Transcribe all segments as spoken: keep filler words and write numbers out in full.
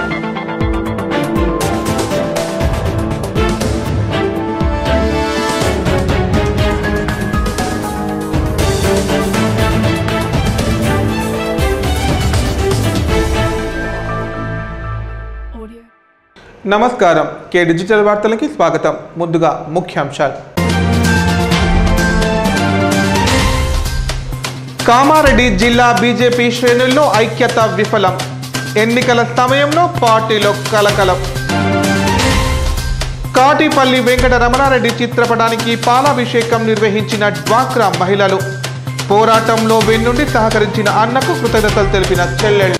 నమస్కారం కే డిజిటల్ వార్తలకి స్వాగతం. ముందుగా ముఖ్యాంశాలు. కామారెడ్డి జిల్లా బీజేపీ శ్రేణుల్లో ఐక్యత విఫలం. ఎన్నికల సమయంలో పార్టీలో కలకలం. కాటిపల్లి వెంకట రమణారెడ్డి చిత్రపటానికి పాలాభిషేకం నిర్వహించిన డ్వాక్రా మహిళలు. పోరాటంలో వెన్నుండి సహకరించిన అన్నకు కృతజ్ఞతలు తెలిపిన చెల్లెళ్ళు.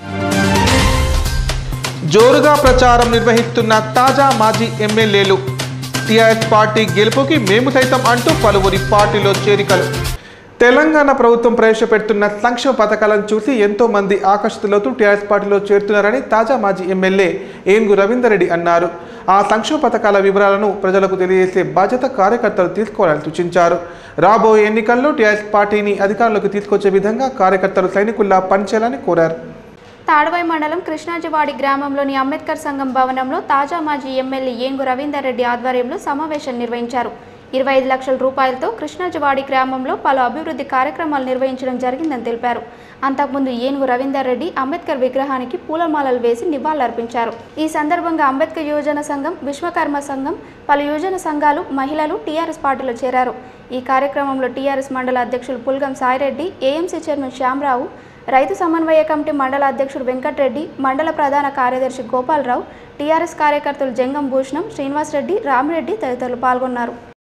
జోరుగా ప్రచారం నిర్వహిస్తున్న తాజా మాజీ ఎమ్మెల్యేలు. టీఆర్ఎస్ పార్టీ గెలుపుకి మేము సైతం అంటూ పలువురి పార్టీలో చేరికలు. తెలంగాణ ప్రభుత్వం ప్రవేశపెడుతున్న సంక్షేమ పథకాలను చూసి ఎంతో మంది ఆకర్షితులవుతూ టీఆర్ఎస్ పార్టీలో చేరుతున్నారని తాజా మాజీ ఎమ్మెల్యే ఏనుగు రవీందర్ రెడ్డి అన్నారు. ఆ సంక్షేమ పథకాల వివరాలను ప్రజలకు తెలియజేసే బాధ్యత కార్యకర్తలు తీసుకోవాలని సూచించారు. రాబోయే ఎన్నికల్లో టీఆర్ఎస్ పార్టీని అధికారంలోకి తీసుకొచ్చే విధంగా కార్యకర్తలు సైనికుల్లా పనిచేయాలని కోరారు. తాడవాయి మండలం కృష్ణాజివాడి గ్రామంలోని అంబేద్కర్ సంఘం భవనంలో తాజా మాజీ ఎమ్మెల్యే ఏనుగు రవీందర్ రెడ్డి ఆధ్వర్యంలో సమావేశం నిర్వహించారు. ఇరవై ఐదు లక్షల రూపాయలతో కృష్ణాజివాడి గ్రామంలో పలు అభివృద్ధి కార్యక్రమాలు నిర్వహించడం జరిగిందని తెలిపారు. అంతకుముందు ఏనుగు రవీందర్ రెడ్డి అంబేద్కర్ విగ్రహానికి పూలమాలలు వేసి నివాళులర్పించారు. ఈ సందర్భంగా అంబేద్కర్ యువజన సంఘం, విశ్వకర్మ సంఘం, పలు యువజన సంఘాలు, మహిళలు టీఆర్ఎస్ పార్టీలో చేరారు. ఈ కార్యక్రమంలో టీఆర్ఎస్ మండల అధ్యక్షులు పుల్గం సాయిరెడ్డి, ఏఎంసీ చైర్మన్ శ్యామరావు, రైతు సమన్వయ కమిటీ మండల అధ్యక్షుడు వెంకటరెడ్డి, మండల ప్రధాన కార్యదర్శి గోపాలరావు, టీఆర్ఎస్ కార్యకర్తలు జంగం భూషణం, శ్రీనివాసరెడ్డి, రామిరెడ్డి తదితరులు పాల్గొన్నారు.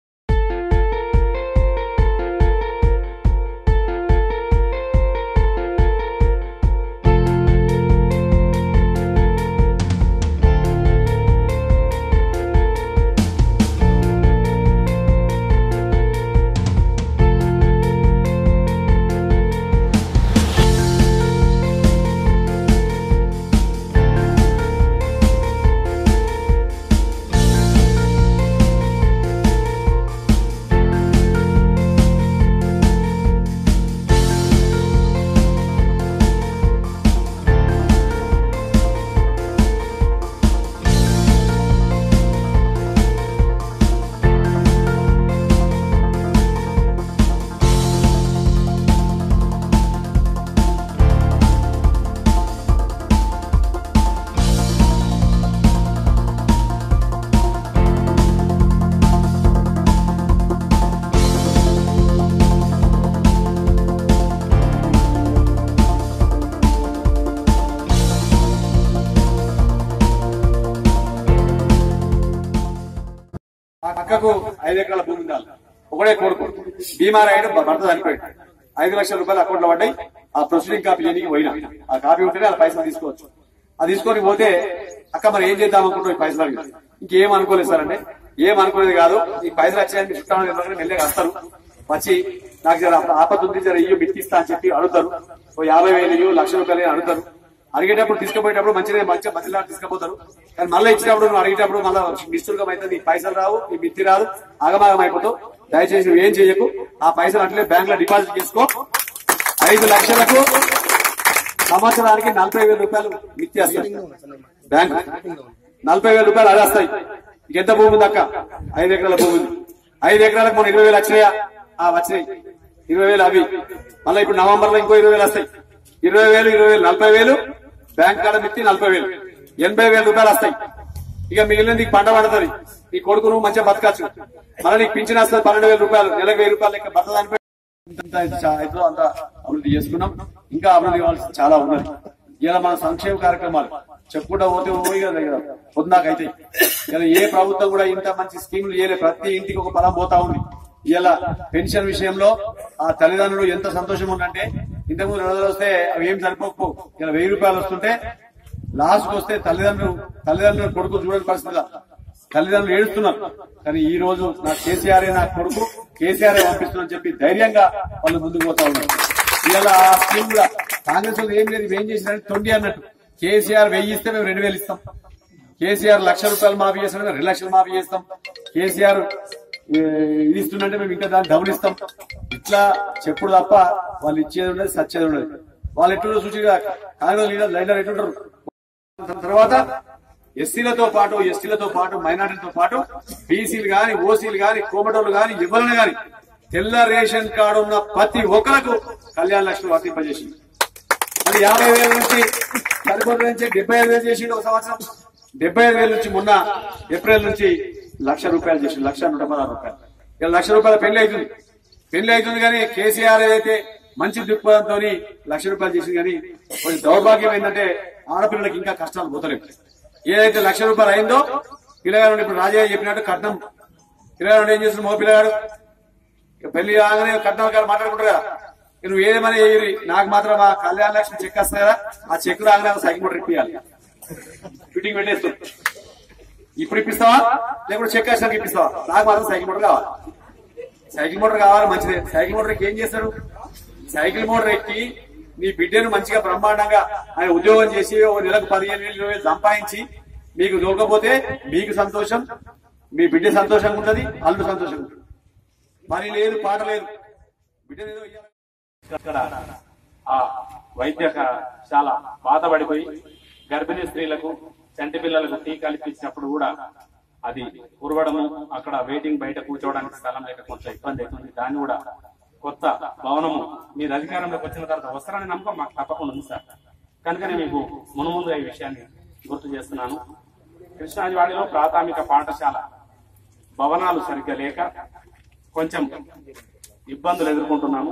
అక్కకు ఐదు ఎకరాల భూమి ఉండాలి. ఒకడే కొడుకు బీమార్ అయ్యాడు, భర్త చనిపోయాడు. ఐదు లక్షల రూపాయలు అకౌంట్ లో పడ్డాయి. ఆ ప్రొసీడింగ్ కాపీ చేయడానికి పోయినా ఆ కాపీ ఉంటేనే ఆ పైసలు తీసుకోవచ్చు. అది తీసుకొని పోతే అక్క మరి ఏం చేద్దాం అనుకుంటాం ఈ పైసలు అడిగి. ఇంకేం అనుకోలేదు సార్ అంటే ఏం అనుకోలేదు కాదు, ఈ పైసలు వచ్చాయని చుట్టాలని మెల్లగా వస్తారు, వచ్చి నాకు జర ఆపద ఉంది, జర ఇయ్యో బిట్టిస్తా అని చెప్పి అడుగుతారు. ఓ యాభై వేలు ఇయ్యో లక్ష రూపాయలు అడుగుతారు. అడిగేటప్పుడు తీసుకుపోయేటప్పుడు మంచిగా మంచిగా మంచిగా తీసుకుపోతారు. కానీ మళ్ళీ ఇచ్చినప్పుడు నువ్వు అడిగేటప్పుడు మళ్ళీ నిష్ఠులుగా అయితే నీ పైసలు రావు, నీ మిత్తి రాదు, ఆగమాగం అయిపోతావు. దయచేసి నువ్వు ఏం చేయకు, ఆ పైసలు అట్లే బ్యాంక్ లో డిపాజిట్ చేసుకో. ఐదు లక్షలకు సంవత్సరానికి నలభై వేల రూపాయలు మిత్తి వస్తాయి. బ్యాంక్ నలభై వేల రూపాయలు అది వస్తాయి. ఎంత భూమి ఉంది అక్క? ఐదు ఎకరాల భూమి ఉంది. ఐదు ఎకరాలకు మన ఇరవై వేలు వచ్చినాయా? ఆ వచ్చినాయి ఇరవై వేలు అవి. మళ్ళీ ఇప్పుడు నవంబర్ లో ఇంకో ఇరవై వేలు వస్తాయి. ఇరవై వేలు ఇరవై వేలు నలభై వేలు బ్యాంక్ కాడ మిత్తి నలభై వేలు ఎనభై వేల రూపాయలు వస్తాయి. ఇక మిగిలిన నీకు పంట పడుతుంది, నీ కొడుకు నువ్వు మంచిగా బతకచ్చు. మళ్ళీ నీకు పింఛన్ వస్తుంది పన్నెండు వేల రూపాయలు, నెలకు వెయ్యి రూపాయలు లెక్క భర్త దానిపై అంత అభివృద్ధి చేసుకున్నాం. ఇంకా అభివృద్ధి కావాల్సి చాలా ఉన్నది. ఇలా మన సంక్షేమ కార్యక్రమాలు చెప్పుకుంటా పోతే పొందాకైతే ఇలా ఏ ప్రభుత్వం కూడా ఇంత మంచి స్కీములు చేయలేదు. ప్రతి ఇంటికి ఒక పొలం పోతా ఉంది. ఇలా పెన్షన్ విషయంలో ఆ తల్లిదండ్రులు ఎంత సంతోషం ఉందంటే ఇంతకుముందు రెండు రోజులు వస్తే అవి ఏం సరిపోకపో ఇలా వెయ్యి రూపాయలు వస్తుంటే లాస్ట్ వస్తే తల్లిదండ్రులు తల్లిదండ్రులు కొడుకు చూడని పరిస్థితి, తల్లిదండ్రులు ఏడుస్తున్నారు. కానీ ఈ రోజు నా కేసీఆర్ నా కొడుకు కేసీఆర్ పంపిస్తున్నా చెప్పి ధైర్యంగా వాళ్ళు ముందుకు పోతా ఉన్నారు. ఇలా ఆ స్కీమ్ కూడా కాంగ్రెస్ వాళ్ళు ఏం లేదు, ఏం చేసినారంటే తొండి అన్నట్టు. కేసీఆర్ వెయ్యి ఇస్తే మేము రెండు వేలు ఇస్తాం, కేసీఆర్ లక్ష రూపాయలు మాఫీ చేస్తాం, రెండు లక్షలు మాఫీ చేస్తాం, కేసీఆర్ ఇది ఇస్తుందంటే మేము ఇంకా దాన్ని డబ్బులు ఇస్తాం. ఇట్లా చెప్పుడు తప్ప వాళ్ళు ఇచ్చేది ఉండదు, సచ్చేది ఉండదు. వాళ్ళు ఎట్లుంటారు చూసి కాంగ్రెస్ లీడర్ లీడర్ ఎట్లుంటారు, తర్వాత ఎస్సీలతో పాటు ఎస్టీలతో పాటు మైనార్టీలతో పాటు బీసీలు గాని ఓసీలు గాని కోమటోలు గాని ఎవరిని గాని తెల్ల రేషన్ కార్డు ఉన్న ప్రతి ఒక్కరకు కళ్యాణ లక్ష్మి వర్తింపజేసింది. మరి యాభై వేల నుంచి పదకొండు నుంచి డెబ్బై ఐదు వేలు చేసిండు ఒక సంవత్సరం. డెబ్బై ఐదు వేల నుంచి మొన్న ఏప్రిల్ నుంచి లక్ష రూపాయలు చేసిండు, లక్ష నూట పదహారు రూపాయలు. ఇలా లక్ష రూపాయల పెళ్లి అవుతుంది పెళ్లి అవుతుంది కానీ కేసీఆర్ ఏదైతే మంచి దృక్పథంతో లక్ష రూపాయలు చేసింది కానీ కొంచెం దౌర్భాగ్యం ఏంటంటే ఆడపిల్లలకి ఇంకా కష్టాలు పోతలేవు. ఏదైతే లక్ష రూపాయలు అయిందో పిల్లగాడు ఇప్పుడు రాజయ్య చెప్పినట్టు కట్నం పిల్లగాడు ఏం చేస్తున్నాడు మగ పిల్లగాడు పెళ్లి రాగానే కట్నం గారు మాట్లాడుకుంటారు కదా, నువ్వు ఏదేమని ఏరి నాకు మాత్రం ఆ కళ్యాణ లక్ష్మి చెక్ వస్తుంది కదా, ఆ చెక్ రాగానే సైకిల్ మోటార్ ఇప్పియాలి, ఫిట్టింగ్ పెట్టేస్తూ ఇప్పుడు ఇప్పిస్తావా లేకపోతే చెక్ వచ్చినాక ఇప్పిస్తావా, నాకు మాత్రం సైకిల్ మోటార్ కావాలి. సైకిల్ మోటార్ కావాలి మంచిదే. సైకిల్ మోటార్ ఏం చేస్తారు, సైకిల్ మోటార్ ఎక్కి మీ బిడ్డను మంచిగా బ్రహ్మాండంగా ఆయన ఉద్యోగం చేసి ఓ నెలకు పదిహేను వేలు ఇరవై వేలు సంపాదించి మీకు దొరకపోతే మీకు సంతోషం, మీ బిడ్డ సంతోషంగా ఉంటది, అల్లు సంతోషంగా ఉంటుంది. పని లేదు పాట లేదు, బిడ్డ ఇక్కడ ఆ వైద్యశాల బాధపడిపోయి గర్భిణీ స్త్రీలకు చంటి పిల్లలకు టీకాలు ఇప్పించినప్పుడు కూడా అది కురవడము, అక్కడ వెయిటింగ్ బయట కూర్చోవడానికి స్థలం లేక కొంచెం ఇబ్బంది అవుతుంది. దాన్ని కూడా కొత్త భవనము మీరు అధికారంలోకి వచ్చిన తర్వాత వస్తారని నమ్మకం మాకు తప్పకుండా ఉంది సార్. కనుకనే మీకు మునుముందుగా ఈ విషయాన్ని గుర్తు చేస్తున్నాను. కృష్ణాజివాడిలో ప్రాథమిక పాఠశాల భవనాలు సరిగ్గా లేక కొంచెం ఇబ్బందులు ఎదుర్కొంటున్నాము.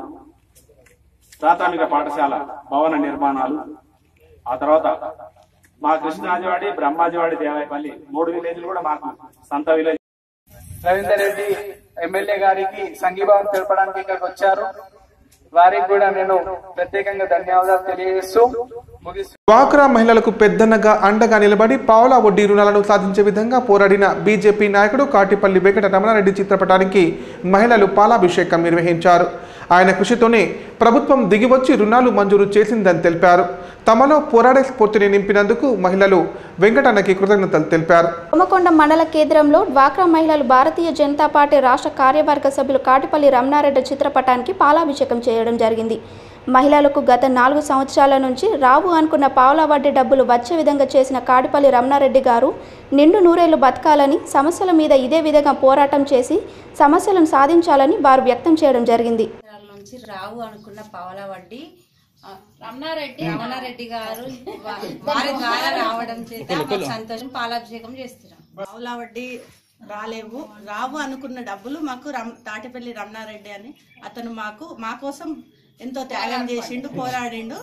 ప్రాథమిక పాఠశాల భవన నిర్మాణాలు, ఆ తర్వాత మా కృష్ణాజివాడి బ్రహ్మాజివాడి దేవాయపల్లి మూడు విలేజ్లు కూడా మాకు సొంత విలేజ్. రవీందర్ రెడ్డి ఎమ్మెల్యే గారికి సంఘీభావం తెలపడానికి ఇక్కడికి వచ్చారు. వారికి కూడా నేను ప్రత్యేకంగా ధన్యవాదాలు తెలియజేస్తూ ముగిస్తూ డ్వాక్రా మహిళలకు పెద్దన్నగా అండగా నిలబడి పావులా వడ్డీ రుణాలను సాధించే విధంగా పోరాడిన బీజేపీ నాయకుడు కాటిపల్లి వెంకట రమణారెడ్డి చిత్రపటానికి మహిళలు పాలాభిషేకం నిర్వహించారు. ఆయన కృషితోనే ప్రభుత్వం దిగివచ్చి రుణాలు మంజూరు చేసిందని తెలిపారు. తమలో పోరాడే స్ఫూర్తిని నింపినందుకు మహిళలు వెంకటన్నకి కృతజ్ఞతలు తెలిపారు. కొమకొండ మండల కేంద్రంలో డ్వాక్రా మహిళలు భారతీయ జనతా పార్టీ రాష్ట్ర కార్యవర్గ సభ్యులు కాటిపల్లి రమణారెడ్డి చిత్రపటానికి పాలాభిషేకం చేయడం జరిగింది. మహిళలకు గత నాలుగు సంవత్సరాల నుంచి రావు అనుకున్న పావుల వడ్డీ డబ్బులు వచ్చే విధంగా చేసిన కాటిపల్లి రమణారెడ్డి గారు నిండు నూరేళ్లు బతకాలని, సమస్యల మీద ఇదే విధంగా పోరాటం చేసి సమస్యలను సాధించాలని వారు వ్యక్తం చేయడం జరిగింది. నుంచి రావు అనుకున్న పావుల వడ్డీ రమణారెడ్డి రమణారెడ్డి గారు వారి ద్వారా రావడం చేత సంతోషం పాలాభిషేకం చేస్తున్నాం. పావుల వడ్డీ రాలేవు, రావు అనుకున్న డబ్బులు మాకు తాటిపల్లి రమణారెడ్డి అని అతను మాకు మా కోసం ఎంతో త్యాగం చేసిండు, పోరాడిండు.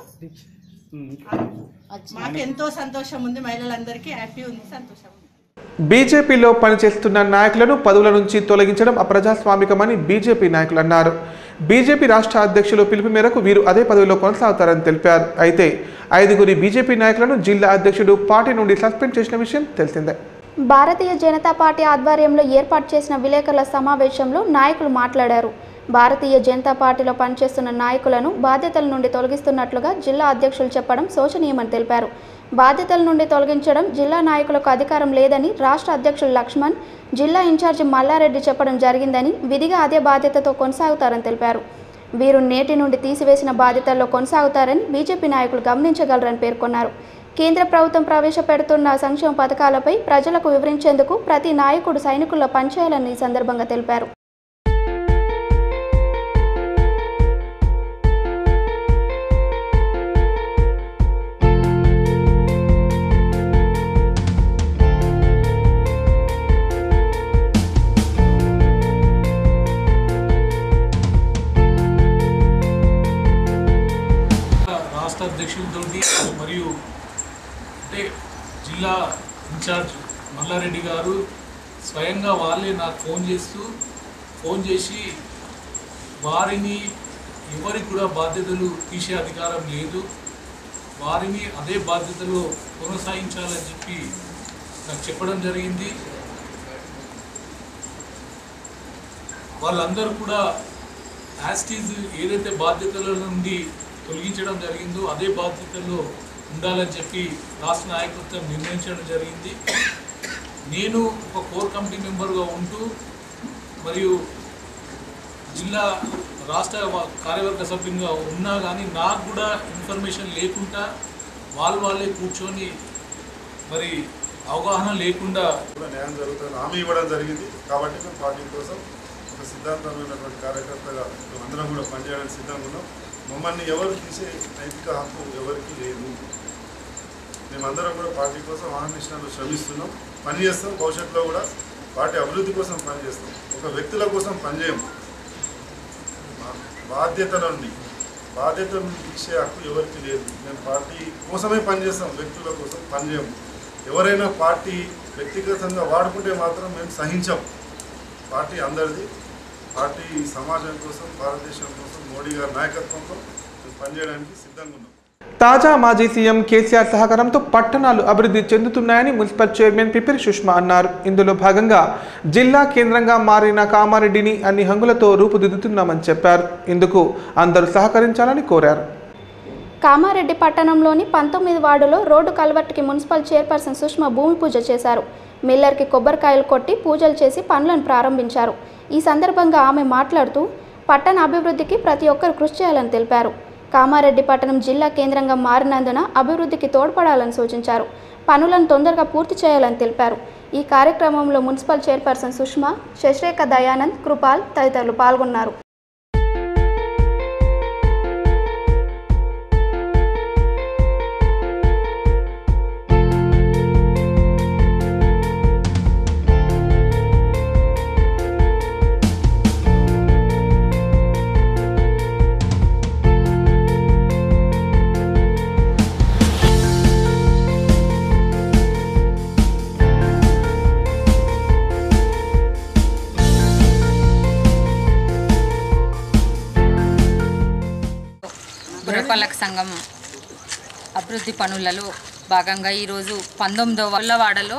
మాకు ఎంతో సంతోషం ఉంది, మహిళలందరికీ హ్యాపీ ఉంది, సంతోషం ఉంది. బీజేపీలో పనిచేస్తున్న నాయకులను పదవుల నుంచి తొలగించడం అప్రజాస్వామికమని బీజేపీ నాయకులు అన్నారు. బీజేపీ రాష్ట్ర అధ్యక్షులు పిలుపు మేరకు వీరు అదే పదవిలో కొనసాగుతారని తెలిపారు. అయితే ఐదుగురి బీజేపీ నాయకులను జిల్లా అధ్యక్షుడు పార్టీ నుండి సస్పెండ్ చేసిన విషయం తెలిసిందే. భారతీయ జనతా పార్టీ ఆధ్వర్యంలో ఏర్పాటు చేసిన విలేకరుల సమావేశంలో నాయకులు మాట్లాడారు. భారతీయ జనతా పార్టీలో పనిచేస్తున్న నాయకులను బాధ్యతల నుండి తొలగిస్తున్నట్లుగా జిల్లా అధ్యక్షులు చెప్పడం శోచనీయమని తెలిపారు. బాధ్యతల నుండి తొలగించడం జిల్లా నాయకులకు అధికారం లేదని రాష్ట్ర అధ్యక్షులు లక్ష్మణ్, జిల్లా ఇన్ఛార్జి మల్లారెడ్డి చెప్పడం జరిగిందని, విధిగా అదే బాధ్యతతో కొనసాగుతారని తెలిపారు. వీరు నేటి నుండి తీసివేసిన బాధ్యతల్లో కొనసాగుతారని బీజేపీ నాయకులు గమనించగలరని పేర్కొన్నారు. కేంద్ర ప్రభుత్వం ప్రవేశపెడుతున్న సంక్షేమ పథకాలపై ప్రజలకు వివరించేందుకు ప్రతి నాయకుడు సైనికుల్లో పనిచేయాలని ఈ సందర్భంగా తెలిపారు. అధ్యక్షులతో మరియు అంటే జిల్లా ఇన్ఛార్జ్ మల్లారెడ్డి గారు స్వయంగా వాళ్ళే నాకు ఫోన్ చేస్తూ ఫోన్ చేసి వారిని ఎవరికి కూడా బాధ్యతలు తీసే అధికారం లేదు, వారిని అదే బాధ్యతలో కొనసాగించాలని చెప్పి నాకు చెప్పడం జరిగింది. వాళ్ళందరూ కూడా యాస్టీజ్ ఏదైతే బాధ్యతల నుండి తొలగించడం జరిగిందో అదే బాధ్యతల్లో ఉండాలని చెప్పి రాష్ట్ర నాయకత్వం నిర్ణయించడం జరిగింది. నేను ఒక కోర్ కమిటీ మెంబర్గా ఉంటూ మరియు జిల్లా రాష్ట్ర కార్యవర్గ సభ్యునిగా ఉన్నా కానీ నాకు కూడా ఇన్ఫర్మేషన్ లేకుండా వాళ్ళు వాళ్ళే కూర్చొని మరి అవగాహన లేకుండా కూడా న్యాయం జరుగుతుంది హామీ ఇవ్వడం జరిగింది. కాబట్టి మేము పార్టీ కోసం ఒక సిద్ధాంతమైనటువంటి కార్యకర్తగా మేము అందరం కూడా పనిచేయడానికి సిద్ధంగా ఉన్నాం. మమ్మల్ని ఎవరు తీసే నైతిక హక్కు ఎవరికి లేదు. మేమందరం కూడా పార్టీ కోసం ఆహ్వానించడంలో శ్రమిస్తున్నాం, పనిచేస్తాం. భవిష్యత్తులో కూడా పార్టీ అభివృద్ధి కోసం పనిచేస్తాం. ఒక వ్యక్తుల కోసం పనిచేయము. బాధ్యతల నుండి బాధ్యత నుండి ఇచ్చే హక్కు ఎవరికి లేదు. మేము పార్టీ కోసమే పనిచేస్తాం, వ్యక్తుల కోసం పనిచేయము. ఎవరైనా పార్టీ వ్యక్తిగతంగా వాడుకుంటే మాత్రం మేము సహించాం. పార్టీ అందరిది. పార్టీ సమాజం కోసం, భారతదేశం కోసం మోడీ గారి నాయకత్వంలో మేము పనిచేయడానికి సిద్ధంగా ఉన్నాం. తాజా మాజీ సీఎం కేసీఆర్ సహకారంతో పట్టణాలు అభివృద్ధి చెందుతున్నాయని మున్సిపల్ చైర్మన్ పిపిరి సుష్మా అన్నారు. ఇందులో భాగంగా జిల్లా కేంద్రంగా మారిన కామారెడ్డిని అన్ని హంగులతో రూపుదిద్దుతున్నామని చెప్పారు. ఇందుకు అందరూ సహకరించాలని కోరారు. కామారెడ్డి పట్టణంలోని పంతొమ్మిది వార్డులో రోడ్డు కల్వర్ట్కి మున్సిపల్ చైర్పర్సన్ సుష్మా భూమి పూజ చేశారు. మిల్లర్కి కొబ్బరికాయలు కొట్టి పూజలు చేసి పనులను ప్రారంభించారు. ఈ సందర్భంగా ఆమె మాట్లాడుతూ పట్టణ అభివృద్ధికి ప్రతి ఒక్కరు కృషి చేయాలని తెలిపారు. కామారెడ్డి పట్టణం జిల్లా కేంద్రంగా మారినందున అభివృద్ధికి తోడ్పడాలని సూచించారు. పనులను తొందరగా పూర్తి చేయాలని తెలిపారు. ఈ కార్యక్రమంలో మున్సిపల్ చైర్పర్సన్ సుష్మా, శశిరేఖ దయానంద్, కృపాల్ తదితరులు పాల్గొన్నారు. పురపాలక సంఘం అభివృద్ధి పనులలో భాగంగా ఈరోజు పంతొమ్మిదవ వార్డులో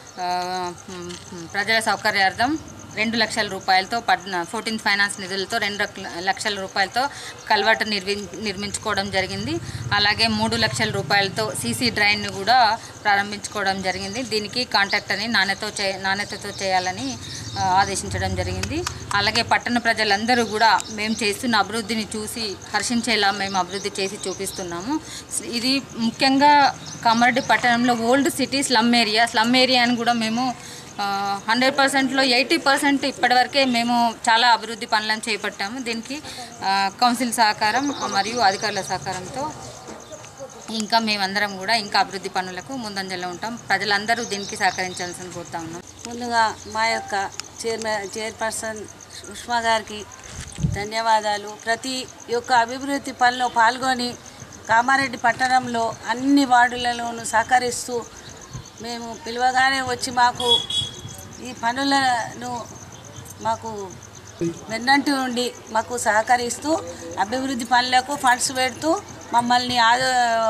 ప్రజల సౌకర్యార్థం రెండు లక్షల రూపాయలతో పడ్ ఫోర్టీన్త్ ఫైనాన్స్ నిధులతో రెండు లక్షల రూపాయలతో కల్వర్ట్ నిర్మి నిర్మించుకోవడం జరిగింది. అలాగే మూడు లక్షల రూపాయలతో సీసీ డ్రైన్ను కూడా ప్రారంభించుకోవడం జరిగింది. దీనికి కాంట్రాక్టర్ని నాణ్యతతో చే నాణ్యతతో చేయాలని ఆదేశించడం జరిగింది. అలాగే పట్టణ ప్రజలందరూ కూడా మేము చేస్తున్న అభివృద్ధిని చూసి హర్షించేలా మేము అభివృద్ధి చేసి చూపిస్తున్నాము. ఇది ముఖ్యంగా కామారెడ్డి పట్టణంలో old city slum area slum ఏరియాని కూడా మేము హండ్రెడ్ పర్సెంట్లో ఎయిటీ పర్సెంట్ ఇప్పటివరకే మేము చాలా అభివృద్ధి పనులను చేపట్టాము. దీనికి కౌన్సిల్ సహకారం మరియు అధికారుల సహకారంతో ఇంకా మేమందరం కూడా ఇంకా అభివృద్ధి పనులకు ముందంజలో ఉంటాం. ప్రజలందరూ దీనికి సహకరించాల్సిన కోరుతా ఉన్నాం. ముందుగా మా యొక్క చైర్మన్ చైర్పర్సన్ సుష్మా గారికి ధన్యవాదాలు. ప్రతి యొక్క అభివృద్ధి పనిలో పాల్గొని కామారెడ్డి పట్టణంలో అన్ని వార్డులలోనూ సహకరిస్తూ మేము పిలువగానే వచ్చి మాకు ఈ పనులను మాకు వెన్నంటి ఉండి మాకు సహకరిస్తూ అభివృద్ధి పనులకు ఫండ్స్ పెడుతూ మమ్మల్ని ఆద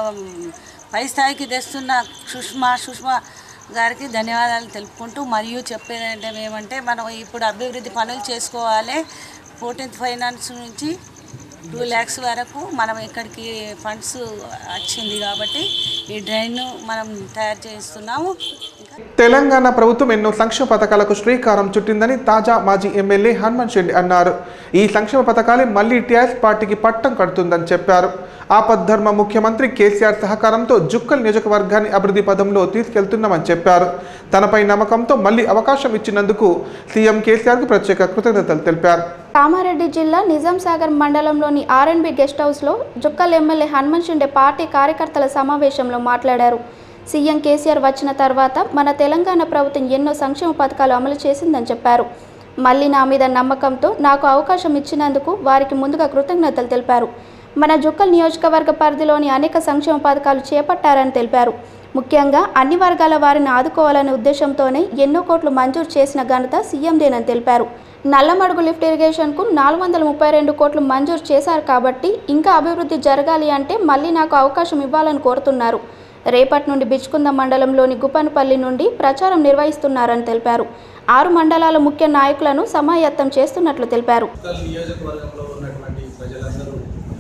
పై స్థాయికి తెస్తున్న సుష్మా సుష్మా గారికి ధన్యవాదాలు తెలుపుకుంటూ మరియు చెప్పేది అంటే ఏమంటే మనం ఇప్పుడు అభివృద్ధి పనులు చేసుకోవాలి. ఫోర్టీన్త్ ఫైనాన్స్ నుంచి టూ ల్యాక్స్ వరకు మనం ఇక్కడికి ఫండ్స్ వచ్చింది కాబట్టి ఈ డ్రైన్ మనం తయారు చేస్తున్నాము. తెలంగాణ ప్రభుత్వం ఎన్నో సంక్షేమ పథకాలకు శ్రీకారం చుట్టిందని తాజా మాజీ ఎమ్మెల్యే హనుమంత్ రెడ్డి అన్నారు. ఈ సంక్షేమ పథకాలే మళ్లీ టీఆర్ఎస్ పార్టీకి పట్టం కడుతుందని చెప్పారు. ఆపద్ధర్మ ముఖ్యమంత్రి కేసీఆర్ సహకారంతో జుక్కల్ నియోజకవర్గాన్ని అభివృద్ధి పదంలో తీసుకెళ్తున్నామని చెప్పారు. తనపై నమ్మకంతో మళ్లీ అవకాశం ఇచ్చినందుకు సీఎం కేసీఆర్కు ప్రత్యేక కృతజ్ఞతలు తెలిపారు. కామారెడ్డి జిల్లా నిజాంసాగర్ మండలంలోని ఆర్ అండ్ బి గెస్ట్ హౌస్లో జుక్కల్ ఎమ్మెల్యే హనుమంత్ రెడ్డి పార్టీ కార్యకర్తల సమావేశంలో మాట్లాడారు. సీఎం కేసీఆర్ వచ్చిన తర్వాత మన తెలంగాణ ప్రభుత్వం ఎన్నో సంక్షేమ పథకాలు అమలు చేసిందని చెప్పారు. మళ్ళీ నా మీద నమ్మకంతో నాకు అవకాశం ఇచ్చినందుకు వారికి ముందుగా కృతజ్ఞతలు తెలిపారు. మన జుక్కల్ నియోజకవర్గ పరిధిలోని అనేక సంక్షేమ పథకాలు చేపట్టారని తెలిపారు. ముఖ్యంగా అన్ని వర్గాల వారిని ఆదుకోవాలనే ఉద్దేశంతోనే ఎన్నో కోట్లు మంజూరు చేసిన ఘనత సీఎందేనని తెలిపారు. నల్లమడుగు లిఫ్ట్ ఇరిగేషన్కు నాలుగు వందల ముప్పై రెండు కోట్లు మంజూరు చేశారు కాబట్టి ఇంకా అభివృద్ధి జరగాలి అంటే మళ్ళీ నాకు అవకాశం ఇవ్వాలని కోరుతున్నారు. రేపటి నుండి బిచ్కుంద మండలంలోని గుప్పనపల్లి నుండి ప్రచారం నిర్వహిస్తున్నారని తెలిపారు. ఆరు మండలాల ముఖ్య నాయకులను సమాయత్తం చేస్తున్నట్లు తెలిపారు. నియోజకవర్గంలో ఉన్నటువంటి ప్రజలందరూ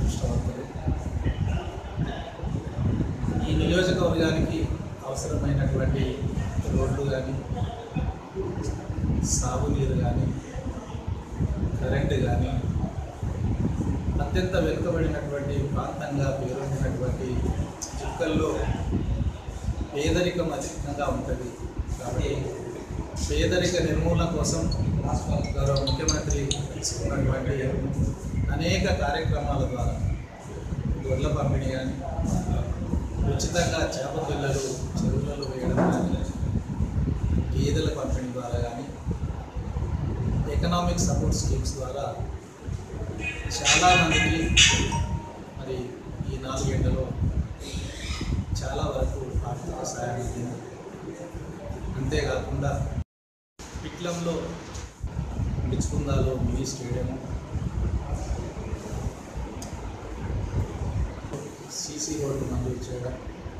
ఈ నియోజకవర్గానికి అవసరమైనటువంటి రోడ్లు కానీ సాగునీరు కానీ కరెంటు కానీ అత్యంత వెనుకబడినటువంటి ప్రాంతంగా పేరొందినటువంటి జుక్కల్లో పేదరికం అధికంగా ఉంటుంది. కాబట్టి పేదరిక నిర్మూలన కోసం గౌరవ ముఖ్యమంత్రి తీసుకున్నటువంటి అనేక కార్యక్రమాల ద్వారా గొర్రెల పంపిణీ కానీ, ఉచితంగా చేప పిల్లలు చెరువులలో వేయడం కానీ, గేదెల పంపిణీ ద్వారా కానీ, ఎకనామిక్ సపోర్ట్ స్కీమ్స్ ద్వారా చాలామందికి మరి ఈ నాలుగేళ్లలో చాలా వరకు ఆర్థిక సహాయం అందింది. అంతేకాకుండా పిట్లంలో బిచ్చుకుందాలో మినీ స్టేడియం, సీసీ రోడ్డు మంజూరు చేయడం,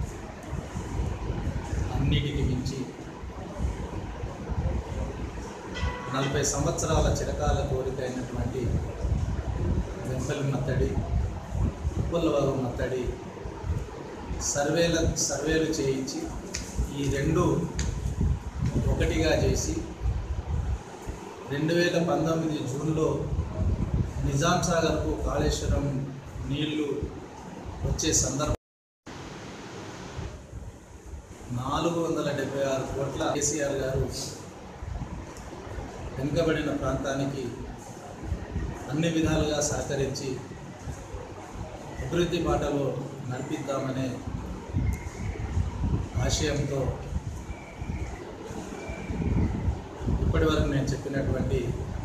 అన్నిటికీ మించి నలభై సంవత్సరాల చిరకాల కోరిక అయినటువంటి వెంపల్లి మత్తడి, ఉప్పలవాగు మత్తడి సర్వేల సర్వేలు చేయించి ఈ రెండు ఒకటిగా చేసి రెండు వేల పంతొమ్మిది జూన్లో నిజాం సాగర్కు కాళేశ్వరం నీళ్లు వచ్చే సందర్భం నాలుగు వందల డెబ్బై ఆరు కోట్ల కేసీఆర్ గారు వెనుకబడిన ప్రాంతానికి అన్ని విధాలుగా సహకరించి అభివృద్ధి బాటలో నడిపిద్దామనే ఆశయంతో ఇప్పటి వరకు నేను చెప్పినటువంటి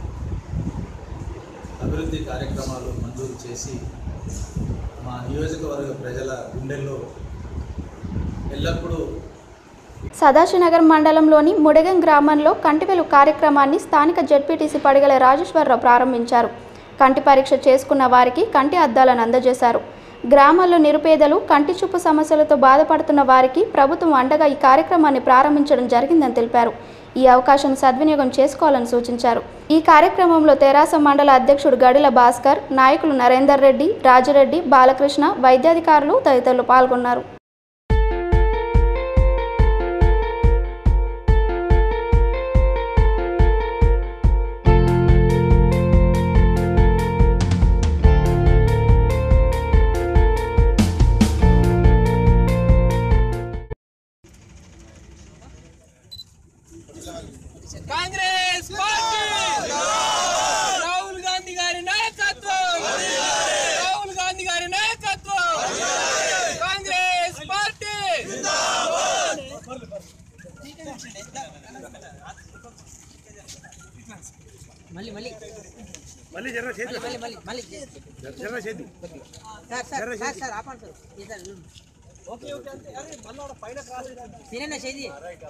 అభివృద్ధి కార్యక్రమాలు మంజూరు చేసి మా నియోజకవర్గ ప్రజల గుండెల్లో ఎల్లప్పుడూ. సదాశివనగర్ మండలంలోని ముడగం గ్రామంలో కంటి వెలుగు కార్యక్రమాన్ని స్థానిక జెడ్పీటీసీ పడిగల రాజేశ్వరరావు ప్రారంభించారు. కంటి పరీక్ష చేసుకున్న వారికి కంటి అద్దాలను అందజేశారు. గ్రామాల్లో నిరుపేదలు కంటి చూపు సమస్యలతో బాధపడుతున్న వారికి ప్రభుత్వం అండగా ఈ కార్యక్రమాన్ని ప్రారంభించడం జరిగిందని తెలిపారు. ఈ అవకాశాన్ని సద్వినియోగం చేసుకోవాలని సూచించారు. ఈ కార్యక్రమంలో తెరాస మండల అధ్యక్షుడు గడిల భాస్కర్, నాయకులు నరేందర్ రెడ్డి, రాజరెడ్డి, బాలకృష్ణ, వైద్యాధికారులు తదితరులు పాల్గొన్నారు. కాంగ్రెస్ పార్టీ రాహుల్ గాంధీ గారి నాయకత్వం, రాహుల్ గాంధీ గారి నాయకత్వం, కాంగ్రెస్ పార్టీ మళ్ళీ మళ్ళీ మళ్ళీ జర చేద్దాం మళ్ళీ మళ్ళీ మళ్ళీ జర చేద్దాం సార్ సార్ సార్ సార్ ఆపండి సార్ ఇదర్ ఓకే ఓకే అరే మళ్ళీ పైన క్రాస్ తినేనా చేయి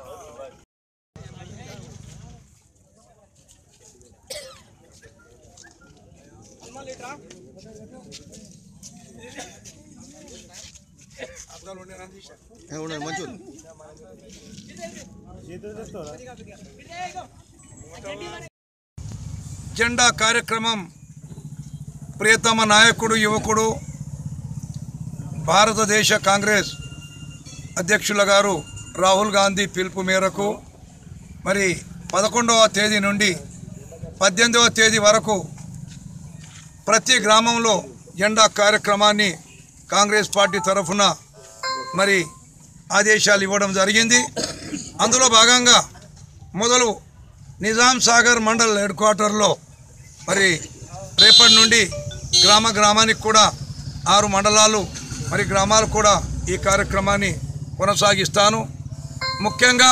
జెండా కార్యక్రమం ప్రియతమ నాయకుడు, యువకుడు, భారతదేశ కాంగ్రెస్ అధ్యక్షుల గారు రాహుల్ గాంధీ పిలుపు మేరకు మరి పదకొండవ తేదీ నుండి పద్దెనిమిదవ తేదీ వరకు ప్రతి గ్రామంలో జెండా కార్యక్రమాన్ని కాంగ్రెస్ పార్టీ తరఫున మరి ఆదేశాలు ఇవ్వడం జరిగింది. అందులో భాగంగా మొదలు నిజాం సాగర్ మండల్ హెడ్ క్వార్టర్లో మరి రేపటి నుండి గ్రామ గ్రామానికి కూడా ఆరు మండలాలు మరి గ్రామాలు కూడా ఈ కార్యక్రమాన్ని కొనసాగిస్తాను. ముఖ్యంగా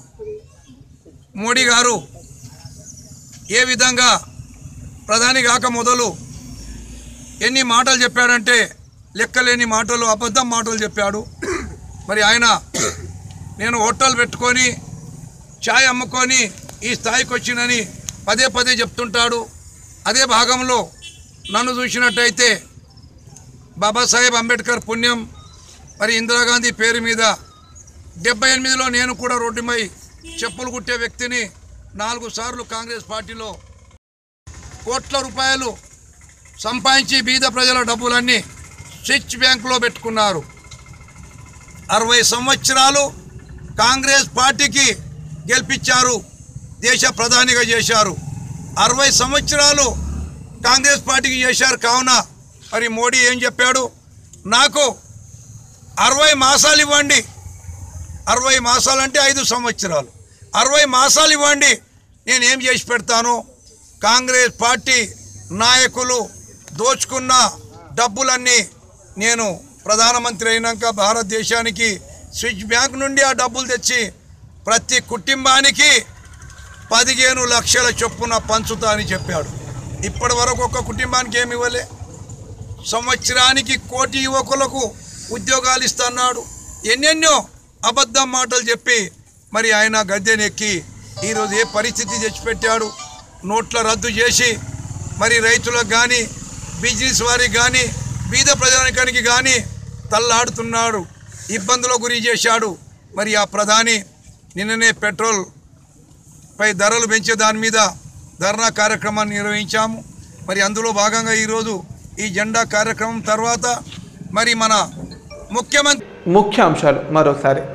మోడీ గారు ఏ విధంగా ప్రధాని కాక మొదలు ఎన్ని మాటలు చెప్పాడంటే లెక్కలేని మాటలు, అబద్ధం మాటలు చెప్పాడు. మరి ఆయన నేను హోటల్ పెట్టుకొని ఛాయ్ అమ్ముకొని ఈ స్థాయికి వచ్చినని పదే పదే చెప్తుంటాడు. అదే భాగంలో నన్ను చూసినట్టయితే బాబాసాహెబ్ అంబేద్కర్ పుణ్యం మరి ఇందిరాగాంధీ పేరు మీద డెబ్బై ఎనిమిదిలో నేను కూడా రోడ్డుపై చెప్పులు కుట్టే వ్యక్తిని. నాలుగు సార్లు కాంగ్రెస్ పార్టీలో కోట్ల రూపాయలు సంపాదించి బీద ప్రజల డబ్బులన్నీ స్విచ్ బ్యాంకులో పెట్టుకున్నారు. అరవై సంవత్సరాలు కాంగ్రెస్ పార్టీకి గెలిపించారు, దేశ ప్రధానిగా చేశారు. అరవై సంవత్సరాలు కాంగ్రెస్ పార్టీకి చేశారు. కావున మరి మోడీ ఏం చెప్పాడు, నాకు అరవై మాసాలు ఇవ్వండి, అరవై మాసాలంటే ఐదు సంవత్సరాలు అరవై మాసాలు ఇవ్వండి, నేనేం చేసి పెడతాను. కాంగ్రెస్ పార్టీ నాయకులు దోచుకున్న డబ్బులన్నీ నేను ప్రధానమంత్రి అయినాక భారతదేశానికి స్విచ్ బ్యాంక్ నుండి ఆ డబ్బులు తెచ్చి ప్రతి కుటుంబానికి పదిహేను లక్షల చొప్పున పంచుతా అని చెప్పాడు. ఇప్పటి వరకు ఒక కుటుంబానికి ఏమి ఇవ్వలే. సంవత్సరానికి కోటి యువకులకు ఉద్యోగాలు ఇస్తున్నాడు. ఎన్నెన్నో అబద్ధం మాటలు చెప్పి మరి ఆయన గద్దెనెక్కి ఈరోజు ఏ పరిస్థితి తెచ్చిపెట్టాడు. నోట్ల రద్దు చేసి మరి రైతులకు కానీ బిజినెస్ వారికి కానీ బీద ప్రజానికానికి కానీ తల్లాడుతున్నాడు, ఇబ్బందులకు గురి చేశాడు. మరి ఆ ప్రధాని నిన్ననే పెట్రోల్ పై ధరలు పెంచే దాని మీద ధర్నా కార్యక్రమాన్ని నిర్వహించాము. మరి అందులో భాగంగా ఈరోజు ఈ జెండా కార్యక్రమం తర్వాత మరి మన ముఖ్యమంత్రి ముఖ్యాంశాలు మరోసారి.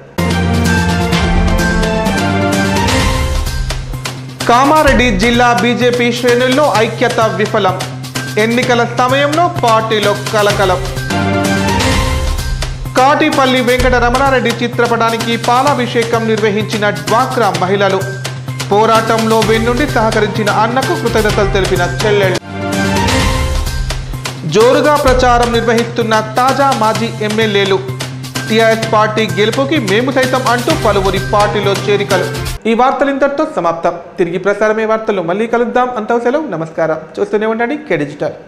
కామారెడ్డి జిల్లా బీజేపీ శ్రేణుల్లో ఐక్యత విఫలం. ఎన్నికల సమయంలో పార్టీలో కలకలం. కాటిపల్లి వెంకట రమణారెడ్డి చిత్రపటానికి పాలాభిషేకం నిర్వహించిన డ్వాక్రా మహిళలు. పోరాటంలో వెన్నుండి సహకరించిన అన్నకు కృతజ్ఞతలు తెలిపిన చెల్లెళ్ళు. జోరుగా ప్రచారం నిర్వహిస్తున్న తాజా మాజీ ఎమ్మెల్యేలు. టీఆర్ఎస్ పార్టీ గెలుపుకి మేము సైతం అంటూ పలువురి పార్టీలో చేరికలు. ఈ వార్తలు ఇంతటితో సమాప్తం. తిరిగి ప్రసారమే వార్తలు మళ్ళీ కలుద్దాం. అంతా సెలవు, నమస్కారం. చూస్తూనే ఉండండి కే డిజిటల్.